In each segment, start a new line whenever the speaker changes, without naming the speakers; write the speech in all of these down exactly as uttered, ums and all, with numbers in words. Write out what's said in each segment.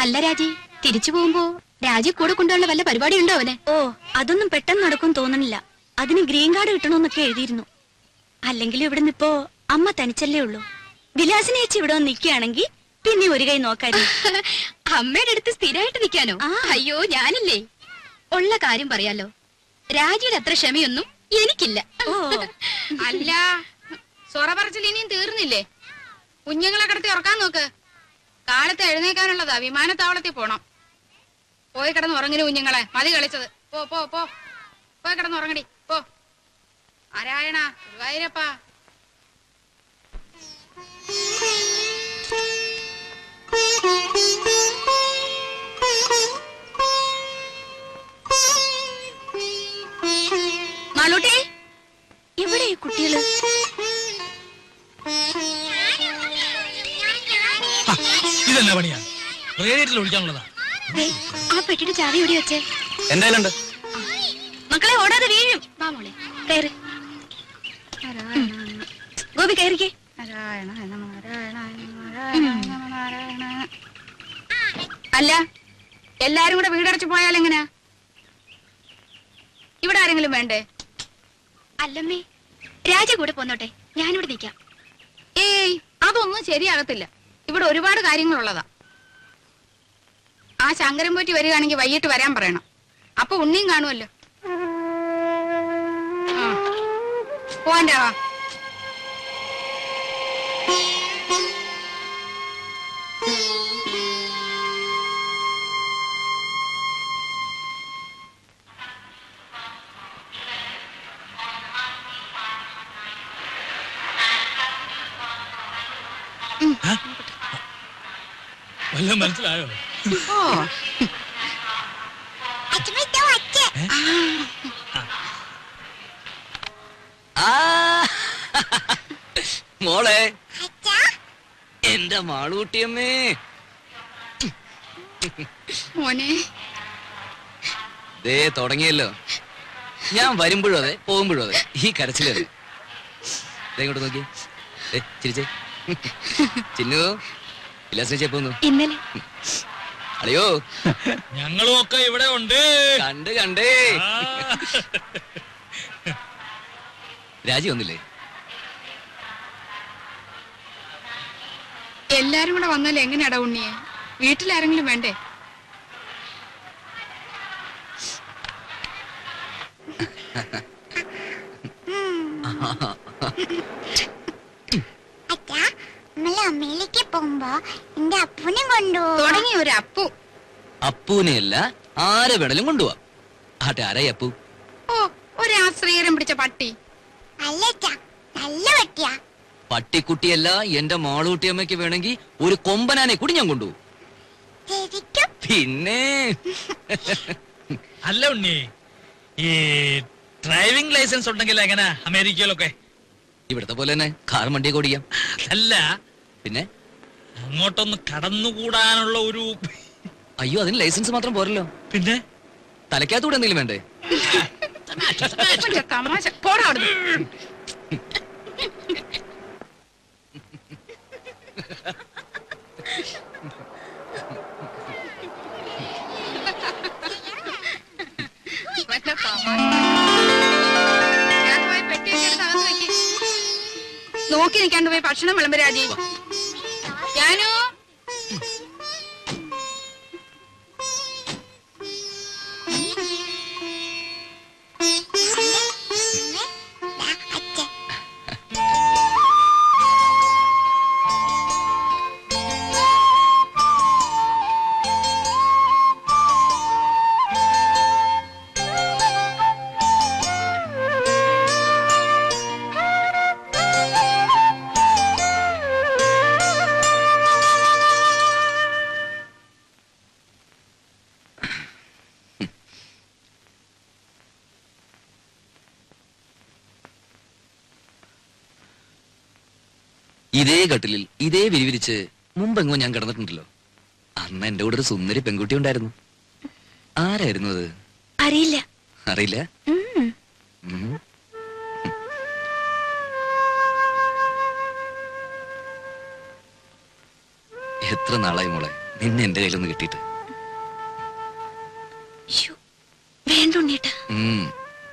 അല്ല രാജി, തിരിച്ചു പോകുമ്പോ രാജി കൂടെ കൊണ്ടുള്ള വല്ല പരിപാടി ഉണ്ടോ അവനെ?
ഓ, അതൊന്നും പെട്ടെന്ന് നടക്കും തോന്നണില്ല. അതിന് ഗ്രീൻ കാർഡ് കിട്ടണമെന്നൊക്കെ എഴുതിയിരുന്നു. അല്ലെങ്കിൽ ഇവിടുന്ന് ഇപ്പോ അമ്മ തനിച്ചല്ലേ ഉള്ളൂ. വിലാസിനെ വെച്ച് ഇവിടെ വന്ന് നിൽക്കുകയാണെങ്കിൽ പിന്നെ ഒരു കൈ നോക്കായിരുന്നു.
അമ്മയുടെ അടുത്ത് സ്ഥിരമായിട്ട് നിൽക്കാനോ? അയ്യോ, ഞാനില്ലേ ഉള്ള കാര്യം പറയാലോ. രാജിയുടെ അത്ര ക്ഷമയൊന്നും എനിക്കില്ല.
ഓ
അല്ല, സൊറ പറച്ചിൽ ഇനിയും തീർന്നില്ലേ? കുഞ്ഞുങ്ങളെ കിടത്തി ഉറക്കാൻ നോക്ക്. കാലത്ത് എഴുന്നേക്കാനുള്ളതാ, വിമാനത്താവളത്തിൽ പോണം. പോയി കിടന്ന് ഉറങ്ങിന് കുഞ്ഞുങ്ങളെ, മതി കളിച്ചത്. പോ പോ പോ പോയി കിടന്ന് ഉറങ്ങടി, പോ. നാരായണ ഗുരുവായൂരപ്പാ.
മാളൂട്ടേ, എവിടെ ഈ കുട്ടികള്?
ഇതെന്നാ പണിയാ? റേഡിയേറ്ററിൽ ഒഴിക്കാനുള്ളതാ.
ആ പെട്ടിയുടെ ചാവി എവിടെ വെച്ചേ?
എന്തായാലും
മക്കളെ ഓടാതെ വീഴും.
വാ മോളെ.
കയറി ഗോപി, കയറിക്കേ.
അല്ല, എല്ലാരും കൂടെ വീടടച്ചു പോയാൽ എങ്ങനെയാ? ഇവിടെ ആരെങ്കിലും വേണ്ടേ?
അല്ലമ്മേ, രാജി കൂടെ പോന്നോട്ടെ, ഞാനിവിടെ നിൽക്കാം.
ഏയ്, അതൊന്നും ശരിയാകത്തില്ല. ഇവിടെ ഒരുപാട് കാര്യങ്ങളുള്ളതാ. ആ ശങ്കരൻ പോറ്റി വരികയാണെങ്കിൽ വൈകിട്ട് വരാൻ പറയണം. അപ്പൊ ഉണ്ണിയും കാണുമല്ലോ. പോവാൻ്റെ വാ.
വല്ലതും മനസ്സിലായോ?
ഓ,
മോളെ, എന്റെ മാളൂട്ടിയമ്മേ.
മോനെ,
ദേ തുടങ്ങിയല്ലോ. ഞാൻ വരുമ്പോഴും അതെ, പോകുമ്പോഴും അതെ, ഈ കരച്ചിലത്. ഇങ്ങോട്ട് നോക്കി, ചിരിച്ചേ. ചിന്നു, വിലാസിനെ പോന്നു.
ഇന്നലെ
അളിയോ,
ഞങ്ങളും ഒക്കെ ഇവിടെ ഉണ്ട്.
കണ്ട് കണ്ടേ. രാജി വന്നില്ലേ?
എല്ലാരും കൂടെ വന്നാലും എങ്ങനെയാടാ ഉണ്ണിയെ? വീട്ടിലാരെങ്കിലും വേണ്ടേ?
അമ്മയിലേക്ക് പോകുമ്പോ എന്റെ അപ്പൂനെ കൊണ്ടുപോകും.
തുടങ്ങി ഒരു അപ്പു.
അപ്പൂനെയല്ല, ആരെ വേണേലും കൊണ്ടുപോവാം. ആട്ടെ, ആരായി അപ്പു?
ഓ, ഒരു ആശ്രയരം പിടിച്ച പട്ടി.
അല്ല, നല്ല പട്ടിയാ.
പട്ടിക്കുട്ടിയല്ല, എന്റെ മാളൂട്ടിയമ്മയ്ക്ക് വേണമെങ്കിൽ ഒരു കൊമ്പനാനെ കൂടി ഞാൻ കൊണ്ടുപോകും. പിന്നെ
അല്ല ഉണ്ണി, ഈ ഡ്രൈവിംഗ് ലൈസൻസ് ഉണ്ടെങ്കിൽ എങ്ങനെ അമേരിക്കയിലൊക്കെ?
ഇവിടത്തെ പോലെ തന്നെ കാർ വണ്ടിയൊക്കെ ഓടിക്കാം.
അല്ല,
പിന്നെ
അങ്ങോട്ടൊന്ന് കടന്നുകൂടാനുള്ള ഒരു...
അയ്യോ, അതിന് ലൈസൻസ് മാത്രം പോരല്ലോ.
പിന്നെ
തലയ്ക്കകത്തൂടെ എന്തെങ്കിലും വേണ്ടേ?
തമാശ. പോടാ അവിടുന്ന്. നോക്കി നിൽക്കാണ്ട് പോയി ഭക്ഷണം വിളമ്പ് രാജി. ഞാനോ
ഇതേ കട്ടിലിൽ ഇതേ വിരിവിരിച്ച് മുമ്പെങ്ങോ ഞാൻ കിടന്നിട്ടുണ്ടല്ലോ. അന്ന് എന്റെ കൂടെ ഒരു സുന്ദരി പെൺകുട്ടി ഉണ്ടായിരുന്നു. ആരായിരുന്നു അത്?
അറിയില്ല.
അറിയില്ല? എത്ര നാളായി മോളെ നിന്നെ എന്റെ കയ്യിലൊന്ന് കിട്ടിയിട്ട്.
വേണ്ട ഉണ്ണീട്ട.
ഉം.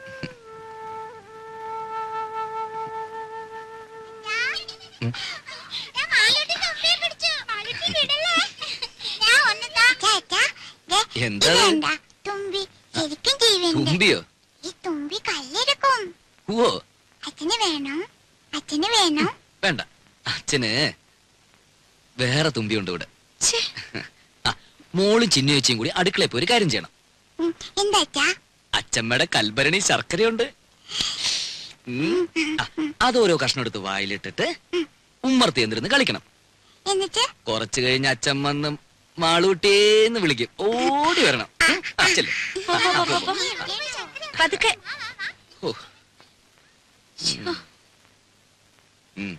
എന്താ
തുമ്പി ശരിക്കും ജീവനുണ്ട്.
തുമ്പിയോ?
ഈ തുമ്പി കല്ലെടുക്കും.
ഓ
അച്ഛന് വേണം, അച്ഛന് വേണം.
വേണ്ട, അച്ഛന് വേറെ തുമ്പിയുണ്ട് ഇവിടെ. ആ, മോളും ചിന്നു ചേച്ചിയും കൂടി അടുക്കളയിൽ പോയി ഒരു കാര്യം ചെയ്യണം.
ഉം, എന്താ അച്ഛാ?
അച്ഛമ്മയുടെ കൽഭരണി ശർക്കരയുണ്ട്. ഉം. ആ, അതോരോ കഷ്ണം എടുത്ത് വായിലിട്ടിട്ട് ഉമ്മർത്തി എന്നിരുന്ന് കളിക്കണം.
എന്നിട്ട്
കുറച്ചു കഴിഞ്ഞ് അച്ഛൻ വന്ന് മാളൂട്ടേന്ന് വിളിക്കും. ഓടി വരണം. ഉം, ആ, ചെല്ല്. ആ, ആ, പോ, പോ.
പതുക്കെ.
ഓ. ഉം.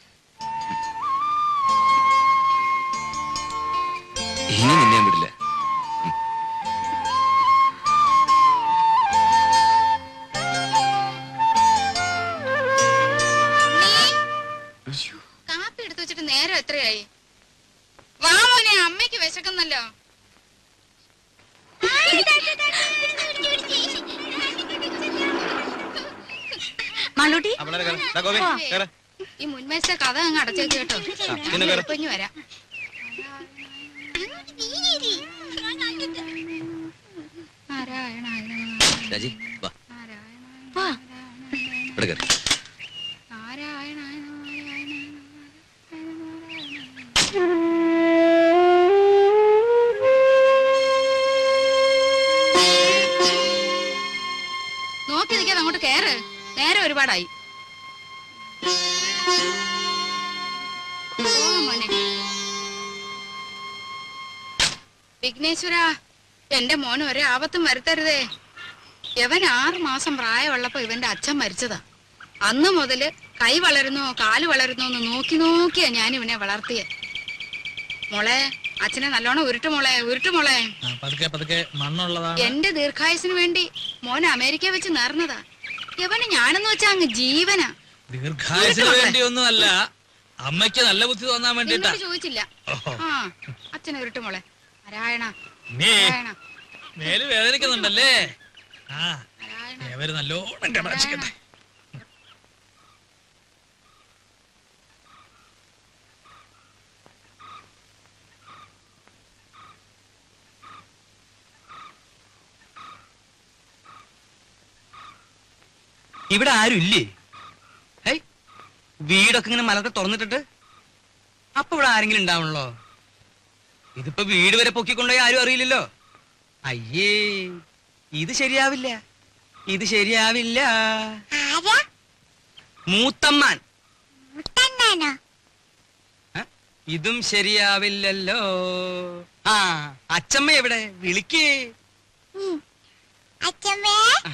ഇനി നിന്നെ ഞാൻ വിടില്ല.
കാപ്പി എടുത്തു വെച്ചിട്ട് നേരം എത്രയായി? വാ മോനെ, അമ്മയ്ക്ക് വിശക്കുന്നല്ലോ.
മാളൂട്ടി
ഈ മുൻവശത്തെ കഥ അങ്ങ് അടച്ചേക്ക് കേട്ടോ. ഇനി വരാം.
രാജി വാ,
വാ.
ഇവിടെ കയറി.
നോക്കി നിൽക്കാതെ അങ്ങോട്ട് കേറ്. നേരെ ഒരുപാടായി. വിഘ്നേശ്വര, എന്റെ മോന് ഒരേ ആപത്തും വരുത്തരുതേ. ഇവൻ ആറു മാസം പ്രായമുള്ളപ്പോ ഇവന്റെ അച്ഛൻ മരിച്ചതാ. അന്ന് മുതല് കൈ വളരുന്നോ കാല് വളരുന്നോ എന്ന് നോക്കി നോക്കിയാ ഞാൻ ഇവനെ വളർത്തിയെ. മോളെ, അച്ഛനെ നല്ലോണം ഉരുട്ടു മോളെ, ഉരുട്ടു മോളെ. എന്റെ ദീർഘായുസിന് വേണ്ടി മോൻ അമേരിക്ക വെച്ച് നേർന്നതാ. ഇവന് ഞാനെന്ന് വെച്ചാ അങ്ങ് ജീവനാ.
ദീർഘായുസിന് വേണ്ടിയൊന്നുമല്ല, അമ്മയ്ക്ക് നല്ല ബുദ്ധി തോന്നാൻ വേണ്ടിട്ടാ.
ചോദിച്ചില്ല. ആ, അച്ഛനെ ഉരുട്ടു മോളെ. നാരായണ
നാരായണ. മേല് വേദനിക്കുന്നുണ്ടല്ലേ? ആ, ഇവര് നല്ലോണം കടാക്ഷിക്കട്ടെ.
ഇവിടെ ആരും ഇല്ലേ? ഹേയ്, വീടൊക്കെ ഇങ്ങനെ മലത്തെ തുറന്നിട്ടിട്ട് അപ്പൊ ഇവിടെ ആരെങ്കിലും ഉണ്ടാവണല്ലോ. ഇതിപ്പോ വീട് വരെ പൊക്കിക്കൊണ്ടുപോയി ആരും അറിയില്ലല്ലോ. അയ്യേ, ഇത് ശരിയാവില്ല, ഇത് ശരിയാവില്ല.
ആരാ?
മൂത്തമ്മാൻ.
മുത്തണ്ണനോ?
ആ, ഇതും ശരിയാവില്ലല്ലോ. ആ, അച്ചമ്മ എവിടെ? വിളിക്കേ.
ഉം. അച്ഛമ്മേ.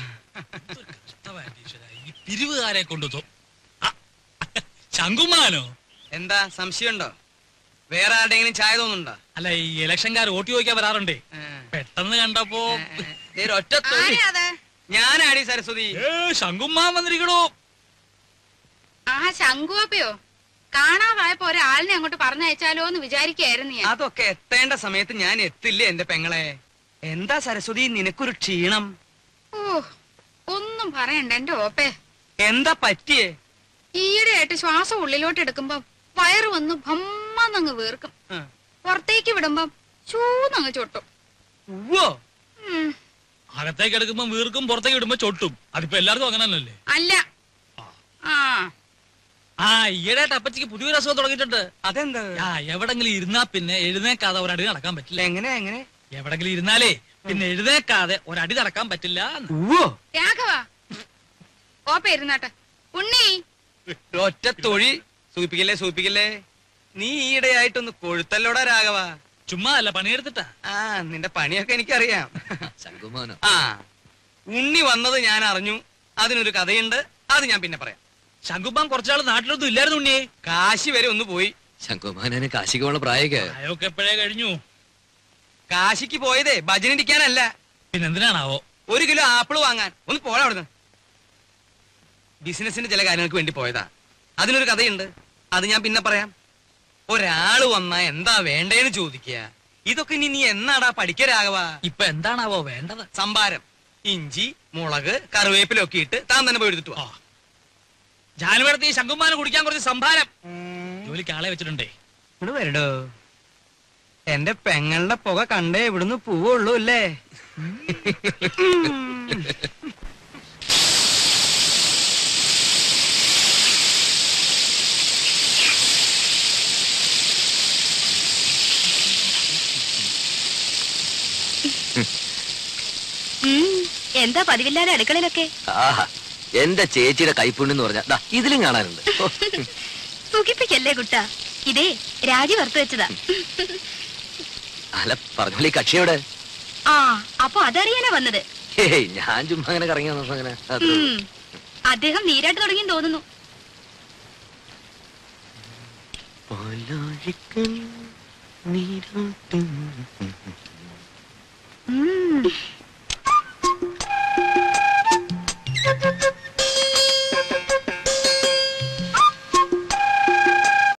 ഈ പിരിവുകാരെ കൊണ്ടു ശങ്കുമാനോ?
എന്താ സംശയമുണ്ടോ? വേറെ ആരുടെങ്കിലും ചായ തോന്നുന്നുണ്ടോ?
അല്ല, ഈ ഇലക്ഷൻകാർ വോട്ട് ചോദിക്കാൻ വരാറുണ്ടേ. പെട്ടെന്ന് കണ്ടപ്പോ
ഒറ്റ ഞാനാടി സരസ്വതി.
ശങ്കുമാൻ വന്നിരിക്കണോ?
ആ, ശങ്കുവപ്പയോ? കാണാതായപ്പോ ഒരാളിനെ അങ്ങോട്ട് പറഞ്ഞയച്ചാലോ എന്ന് വിചാരിക്കായിരുന്നു ഞാൻ.
അതൊക്കെ എത്തേണ്ട സമയത്ത് ഞാൻ എത്തില്ലേ എന്റെ പെങ്ങളെ. എന്താ സരസ്വതി നിനക്കൊരു ക്ഷീണം?
ഓ, ഒന്നും പറയണ്ട എന്റെ ഓപ്പേ.
എന്താ പറ്റിയേ?
ഈയിടെയായിട്ട് ശ്വാസം ഉള്ളിലോട്ട് എടുക്കുമ്പോ വയറ് വന്ന് ഭമ്മന്നങ്ങ് വീർക്കും. പുറത്തേക്ക് വിടുമ്പം ചൂന്നങ്ങ് ചൊട്ടും.
അകത്തേക്ക് എടുക്കുമ്പോ വീർക്കും, പുറത്തേക്ക് വിടുമ്പോ ചൊട്ടും. അതിപ്പോ എല്ലാവർക്കും അങ്ങനല്ലേ?
അല്ല. ആ
ആ ഈയിടെയായിട്ട് അപ്പച്ചിക്ക് പുതിയൊരു അസുഖം തുടങ്ങിയിട്ടുണ്ട്.
അതെന്താ?
ആ, എവിടെങ്കിലും ഇരുന്നാ പിന്നെ എഴുന്നേക്കാതെ ഒരടി നടക്കാൻ പറ്റില്ല.
എങ്ങനെ എങ്ങനെ?
എവിടെങ്കിലും ഇരുന്നാലേ പിന്നെ എഴുന്നേക്കാതെ ഒരടി നടക്കാൻ പറ്റില്ല.
രാഘവ, ഓപ്പ ഇരുന്നാട്ടെ. ഉണ്ണി,
ഒറ്റ തൊഴി. സൂപ്പിക്കല്ലേ സൂപ്പിക്കല്ലേ. നീ ഈയിടെയായിട്ടൊന്ന് കൊഴുത്തല്ലോടാ രാഘവ.
ചുമ്മാ അല്ല, പണിയെടുത്തിട്ടാ.
ആ, നിന്റെ പണിയൊക്കെ എനിക്കറിയാം.
ശങ്കുമാനോ?
ആ, ഉണ്ണി വന്നത് ഞാൻ അറിഞ്ഞു. അതിനൊരു കഥയുണ്ട്, അത് ഞാൻ പിന്നെ പറയാം.
ശങ്കുമാൻ കുറച്ചാള് നാട്ടിലൊന്നും ഇല്ലായിരുന്നു ഉണ്ണിയെ.
കാശി വരെ ഒന്ന് പോയി.
ശങ്കുമാനെ കാശിക്ക് പോണ പ്രായൊക്കെ
അയൊക്കെ എപ്പോഴേ കഴിഞ്ഞു.
കാശിക്ക് പോയതേ ഭജനിരിക്കാനല്ല.
പിന്നെന്തിനാണാവോ?
ഒരു കിലോ ആപ്പിള് വാങ്ങാൻ. ഒന്ന് പോടാ അവിടുന്ന്. ബിസിനസിന്റെ ചില കാര്യങ്ങൾക്ക് വേണ്ടി പോയതാ. അതിനൊരു കഥയുണ്ട്, അത് ഞാൻ പിന്നെ പറയാം. ഒരാള് വന്നാ എന്താ വേണ്ടേന്ന് ചോദിക്കുക. ഇതൊക്കെ ഇനി നീ എന്നാടാ പഠിക്കരാകവാ?
ഇപ്പൊ എന്താണാവോ വേണ്ടത്?
സംഭാരം, ഇഞ്ചി, മുളക്, കറിവേപ്പിലൊക്കെ ഇട്ട് താൻ തന്നെ പോയി എടുത്തിട്ട് വാ.
ജാനുവരത്തി ശങ്കുമാനം കുടിക്കാൻ കുറച്ച് സംഭാരം ജോലിക്ക് ആളെ വെച്ചിട്ടുണ്ടേ.
ഇവിടെ വരടോ. എന്റെ പെങ്ങളുടെ പുക കണ്ടേ ഇവിടുന്ന് പോവുള്ളൂ അല്ലേ?
എന്താ പതിവില്ലാതെ അടുക്കളയിലൊക്കെ?
ആഹാ, എന്റെ ചേച്ചിയുടെ കൈപ്പുണ്യെന്ന് പറഞ്ഞാ ദാ ഇതിലും കാണാനുണ്ട്. ഓ,
സുഖിപ്പിക്കല്ലേ കുട്ടാ, ഇതേ രാജി വറുത്ത് വെച്ചതാ.
അല്ല പറഞ്ഞോളി, കക്ഷിയോടെ?
ആ, അപ്പൊ അതറിയാനാ വന്നത്?
ഹേയ്, ഞാൻ ചുമ്മാ അങ്ങനെ കറങ്ങി വന്നപ്പോ അങ്ങനെ അത്രേ ഉള്ളൂ.
ഉം, അദ്ദേഹം നീരാട്ട് തുടങ്ങി തോന്നുന്നു.
പാലാഴിക്കൽ നീരാട്ടും.
ഉം